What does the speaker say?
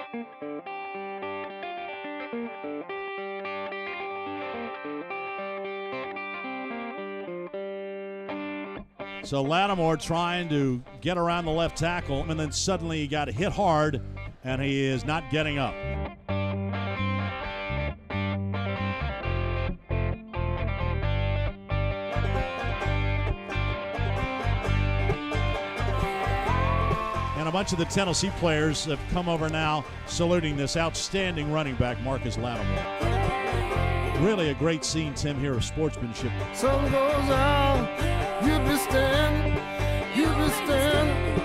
So Lattimore trying to get around the left tackle, and then suddenly he got hit hard, and he is not getting up. And a bunch of the Tennessee players have come over now saluting this outstanding running back, Marcus Lattimore. Really a great scene, Tim, here of sportsmanship. Sun goes out, you be standing,